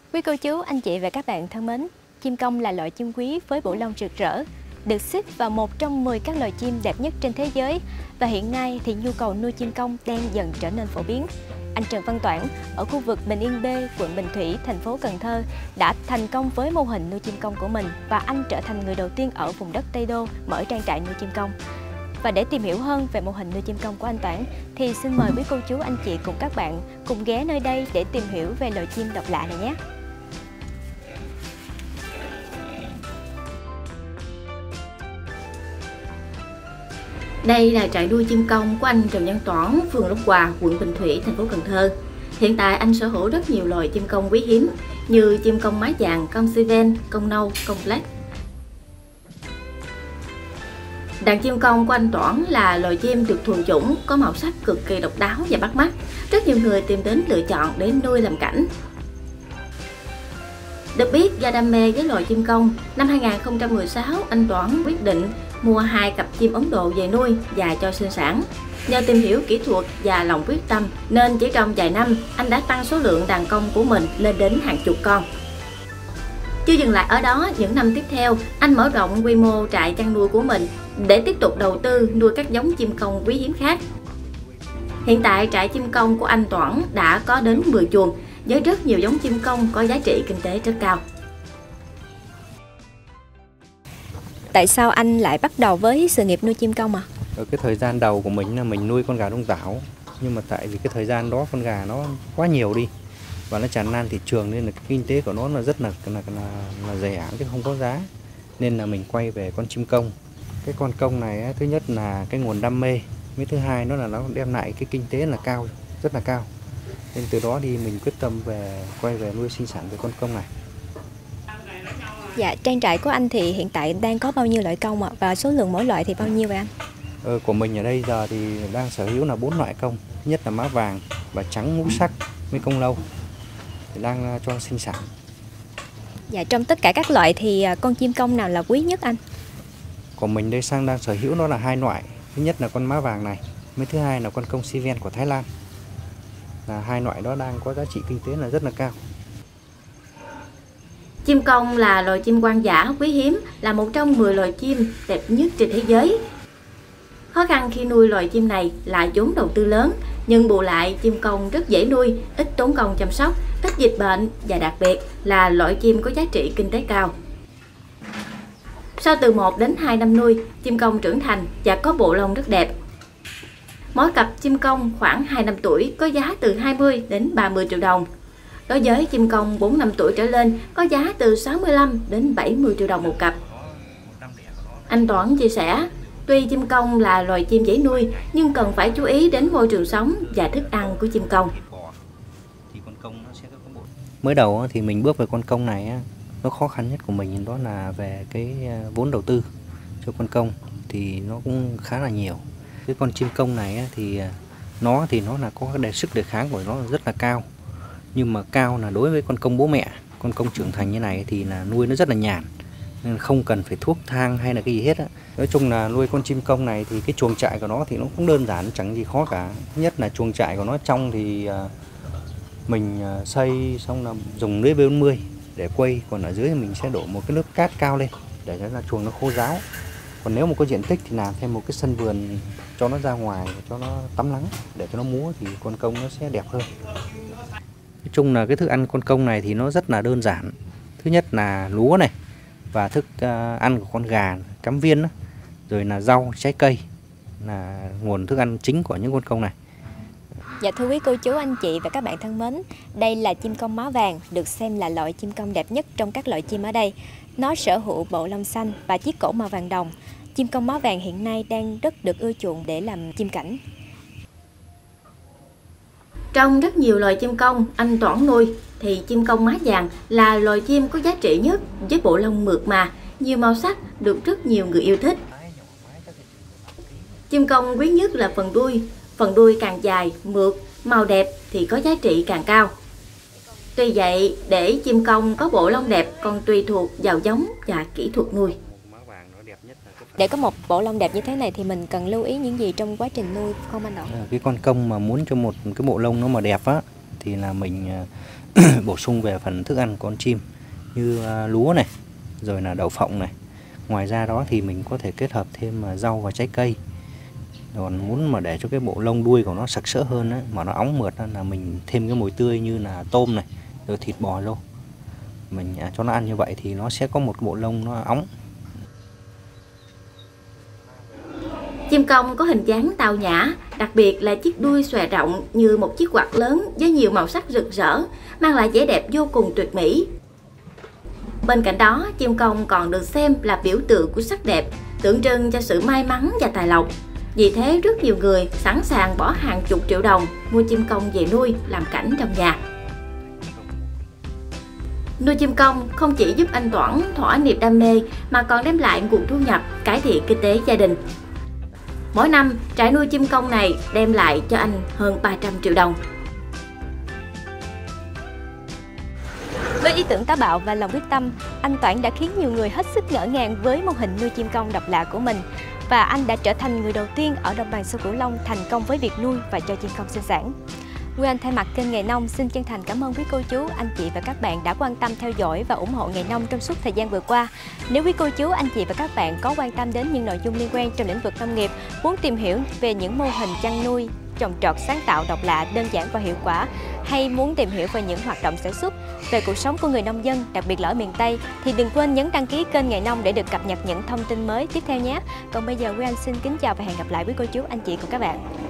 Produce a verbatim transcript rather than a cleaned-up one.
Quý cô chú, anh chị và các bạn thân mến, chim công là loại chim quý với bộ lông rực rỡ, được xếp vào một trong mười các loài chim đẹp nhất trên thế giới. Và hiện nay thì nhu cầu nuôi chim công đang dần trở nên phổ biến. Anh Trần Văn Toản ở khu vực Bình Yên B, quận Bình Thủy, thành phố Cần Thơ đã thành công với mô hình nuôi chim công của mình, và anh trở thành người đầu tiên ở vùng đất Tây Đô mở trang trại nuôi chim công. Và để tìm hiểu hơn về mô hình nuôi chim công của anh Toản thì xin mời quý cô chú, anh chị cùng các bạn cùng ghé nơi đây để tìm hiểu về loài chim độc lạ này nhé. Đây là trại nuôi chim công của anh Trần Văn Toản, phường Long Hòa, quận Bình Thủy, thành phố Cần Thơ. Hiện tại anh sở hữu rất nhiều loài chim công quý hiếm như chim công má vàng, công Siven, công nâu, công black. Đàn chim công của anh Toản là loài chim được thuần chủng, có màu sắc cực kỳ độc đáo và bắt mắt. Rất nhiều người tìm đến lựa chọn để nuôi làm cảnh. Được biết, do đam mê với loài chim công, năm hai nghìn không trăm mười sáu, anh Toản quyết định mua hai cặp chim Ấn Độ về nuôi và cho sinh sản. Nhờ tìm hiểu kỹ thuật và lòng quyết tâm nên chỉ trong vài năm, anh đã tăng số lượng đàn công của mình lên đến hàng chục con. Chưa dừng lại ở đó, những năm tiếp theo, anh mở rộng quy mô trại chăn nuôi của mình để tiếp tục đầu tư nuôi các giống chim công quý hiếm khác. Hiện tại, trại chim công của anh Toản đã có đến mười chuồng với rất nhiều giống chim công có giá trị kinh tế rất cao. Tại sao anh lại bắt đầu với sự nghiệp nuôi chim công à? Ở cái thời gian đầu của mình là mình nuôi con gà đông tảo, nhưng mà tại vì cái thời gian đó con gà nó quá nhiều đi và nó tràn lan thị trường nên là cái kinh tế của nó là rất là là, là, là rẻ chứ không có giá, nên là mình quay về con chim công. Cái con công này á, thứ nhất là cái nguồn đam mê, với thứ hai nó là nó đem lại cái kinh tế là cao, rất là cao, nên từ đó thì mình quyết tâm về quay về nuôi sinh sản về con công này. Dạ, trang trại của anh thì hiện tại đang có bao nhiêu loại công ạ? Và số lượng mỗi loại thì bao nhiêu vậy anh? Ờ, của mình ở đây giờ thì đang sở hữu là bốn loại công. Thứ nhất là má vàng và trắng ngũ sắc với công lâu thì đang cho sinh sản. Dạ, trong tất cả các loại thì con chim công nào là quý nhất anh? Của mình đây sang đang sở hữu đó là hai loại. Thứ nhất là con má vàng này, với thứ hai là con công Siven của Thái Lan. Là hai loại đó đang có giá trị kinh tế là rất là cao. Chim công là loài chim hoang dã quý hiếm, là một trong mười loài chim đẹp nhất trên thế giới. Khó khăn khi nuôi loài chim này là vốn đầu tư lớn, nhưng bù lại chim công rất dễ nuôi, ít tốn công chăm sóc, ít dịch bệnh và đặc biệt là loại chim có giá trị kinh tế cao. Sau từ một đến hai năm nuôi, chim công trưởng thành và có bộ lông rất đẹp. Mỗi cặp chim công khoảng hai năm tuổi có giá từ hai mươi đến ba mươi triệu đồng. Đối với chim công bốn năm tuổi trở lên có giá từ sáu mươi lăm đến bảy mươi triệu đồng một cặp. Anh Toản chia sẻ, tuy chim công là loài chim dễ nuôi nhưng cần phải chú ý đến môi trường sống và thức ăn của chim công. Mới đầu thì mình bước về con công này, nó khó khăn nhất của mình đó là về cái vốn đầu tư cho con công thì nó cũng khá là nhiều. Cái con chim công này thì nó thì nó là có cái đề sức đề kháng của nó rất là cao. Nhưng mà cao là đối với con công bố mẹ, con công trưởng thành như này thì là nuôi nó rất là nhàn, nên không cần phải thuốc thang hay là cái gì hết á. Nói chung là nuôi con chim công này thì cái chuồng trại của nó thì nó cũng đơn giản, chẳng gì khó cả. Thứ nhất là chuồng trại của nó trong thì mình xây xong là dùng lưới B bốn mươi để quây, còn ở dưới thì mình sẽ đổ một cái lớp cát cao lên để cho là chuồng nó khô ráo. Còn nếu mà có diện tích thì làm thêm một cái sân vườn cho nó ra ngoài, cho nó tắm nắng để cho nó múa thì con công nó sẽ đẹp hơn. Nói chung là cái thức ăn con công này thì nó rất là đơn giản. Thứ nhất là lúa này và thức uh, ăn của con gà cắm viên đó. Rồi là rau, trái cây là nguồn thức ăn chính của những con công này. Dạ, thưa quý cô chú, anh chị và các bạn thân mến, đây là chim công má vàng, được xem là loại chim công đẹp nhất trong các loại chim ở đây. Nó sở hữu bộ lông xanh và chiếc cổ màu vàng đồng. Chim công má vàng hiện nay đang rất được ưa chuộng để làm chim cảnh. Trong rất nhiều loài chim công anh Toản nuôi thì chim công má vàng là loài chim có giá trị nhất với bộ lông mượt mà, nhiều màu sắc, được rất nhiều người yêu thích. Chim công quý nhất là phần đuôi, phần đuôi càng dài, mượt, màu đẹp thì có giá trị càng cao. Tuy vậy, để chim công có bộ lông đẹp còn tùy thuộc vào giống và kỹ thuật nuôi. Để có một bộ lông đẹp như thế này thì mình cần lưu ý những gì trong quá trình nuôi không anh Đậu? Cái con công mà muốn cho một cái bộ lông nó mà đẹp á thì là mình bổ sung về phần thức ăn con chim như lúa này, rồi là đậu phộng này. Ngoài ra đó thì mình có thể kết hợp thêm rau và trái cây. Còn muốn mà để cho cái bộ lông đuôi của nó sặc sỡ hơn ấy, mà nó óng mượt là mình thêm cái mồi tươi như là tôm này, rồi thịt bò rô. Mình cho nó ăn như vậy thì nó sẽ có một bộ lông nó óng. Chim công có hình dáng tao nhã, đặc biệt là chiếc đuôi xòe rộng như một chiếc quạt lớn với nhiều màu sắc rực rỡ, mang lại vẻ đẹp vô cùng tuyệt mỹ. Bên cạnh đó, chim công còn được xem là biểu tượng của sắc đẹp, tượng trưng cho sự may mắn và tài lộc. Vì thế, rất nhiều người sẵn sàng bỏ hàng chục triệu đồng mua chim công về nuôi làm cảnh trong nhà. Nuôi chim công không chỉ giúp anh Toản thỏa niềm đam mê mà còn đem lại nguồn thu nhập, cải thiện kinh tế gia đình. Mỗi năm, trại nuôi chim công này đem lại cho anh hơn ba trăm triệu đồng. Với ý tưởng táo bạo và lòng quyết tâm, anh Toản đã khiến nhiều người hết sức ngỡ ngàng với mô hình nuôi chim công độc lạ của mình. Và anh đã trở thành người đầu tiên ở đồng bằng sông Cửu Long thành công với việc nuôi và cho chim công sinh sản. Nguyên Anh thay mặt kênh Nghề Nông xin chân thành cảm ơn quý cô chú, anh chị và các bạn đã quan tâm theo dõi và ủng hộ Nghề Nông trong suốt thời gian vừa qua. Nếu quý cô chú, anh chị và các bạn có quan tâm đến những nội dung liên quan trong lĩnh vực nông nghiệp, muốn tìm hiểu về những mô hình chăn nuôi, trồng trọt sáng tạo độc lạ, đơn giản và hiệu quả, hay muốn tìm hiểu về những hoạt động sản xuất, về cuộc sống của người nông dân, đặc biệt là ở miền Tây, thì đừng quên nhấn đăng ký kênh Nghề Nông để được cập nhật những thông tin mới tiếp theo nhé. Còn bây giờ, Nguyên Anh xin kính chào và hẹn gặp lại quý cô chú, anh chị cùng các bạn.